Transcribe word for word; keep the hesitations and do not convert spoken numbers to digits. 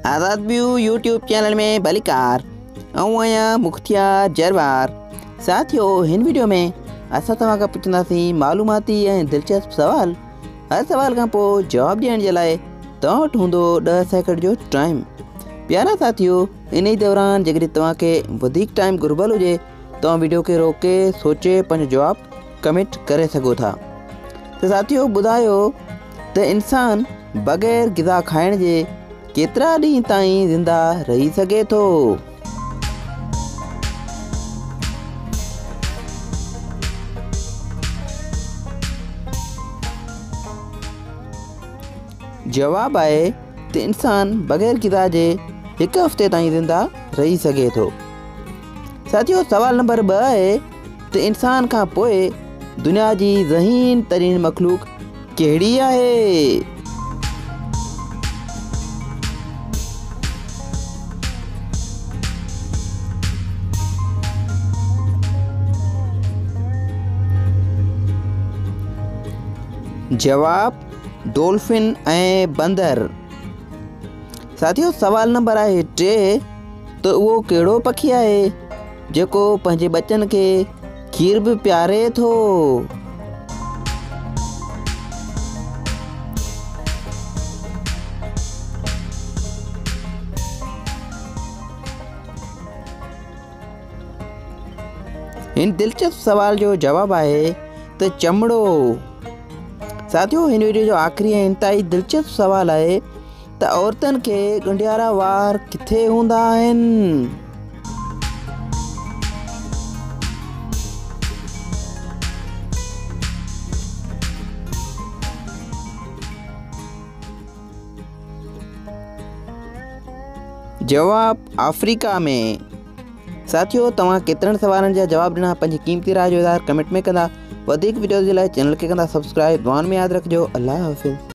आज़ाद view YouTube channel में भलीकार आऊं आहियां मुख्तियार जरवार। साथियों, हिन वीडियो में असां तव्हां खां पुछंदासीं मालूमाती ऐं दिलचस्प सवाल। हर सवाल खां पोइ जवाब ॾियण जे लाइ तव्हां वटि हूंदो ॾह सेकंड जो टाइम। प्यारा साथियों, इन ई दौरान जेकॾहिं तव्हांखे वधीक टाइम घुर्बल हुजे तव्हां वीडियो खे रोके सोचे पंहिंजो जवाब कमेंट करे सघो था। त साथियों, ॿुधायो त इंसान बग़ैर ग़िज़ा खाइण जे केतिरा ॾींहं ताईं ज़िंदा रही सघे थो? जवाब आहे त इंसान बग़ैर ग़िज़ा जे हिकु हफ़्ते ताईं ज़िंदा रही सघे थो। साथियों, सवाल नंबर ॿ आहे त इंसान खां पोइ दुनिया जी ज़हीन तरीन मख़लूक कहिड़ी आहे? जवाब डॉल्फिन ऐं बंदर। साथियों, सवाल नंबर आहे टे त उहो कहिड़ो पखी आहे जेको पंहिंजे बचनि खे खीर बि पियारे थो? इन दिलचस्प सवाल जो जवाब आहे त चमड़ो। साथियों, हिन वीडियो जो आख़िरी ऐं इंतहाई दिलचस्प सवाल आहे त औरतुनि खे ॻंढियारा वार किथे हूंदा आहिनि? जवाब अफ्रीका में। साथियों, तव्हां केतिरनि सवालनि जा जवाब ॾिना पंहिंजी क़ीमती राय जो इज़हार कमेंट में कंदा। वधीक वीडियो जे लाइ चैनल खे कंदा सब्सक्राइब। दुआनि में यादि रखिजो। अल्लाह हाफ़िज़।